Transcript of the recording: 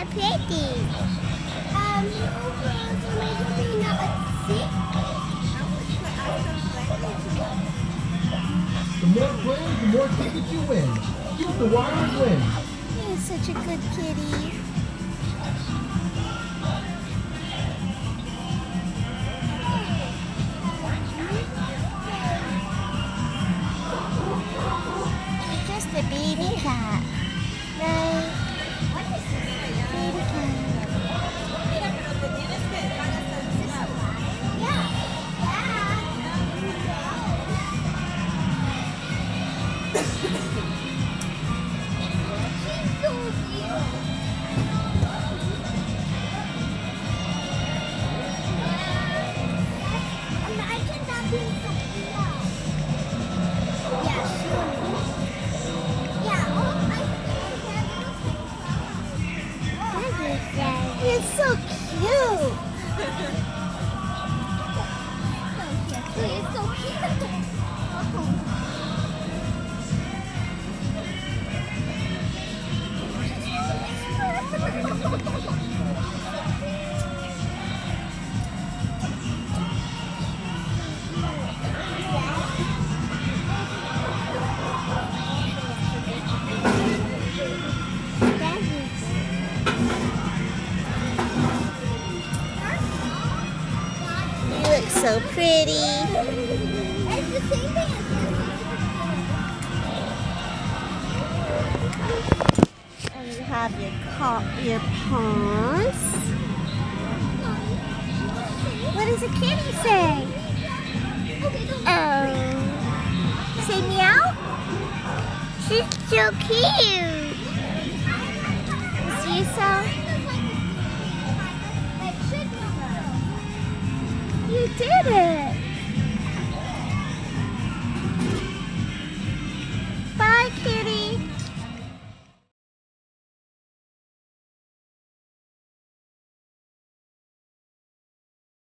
pretty. The more plays, the more tickets you win. Use the wire and win. You're such a good kitty. You're just a baby cat. Right? Baby cat. It's so cute. It's so cute. You look so pretty. It's the same thing. And you have your paws. What does a kitty say? Oh. Say meow? She's so cute. See yourself? You did it!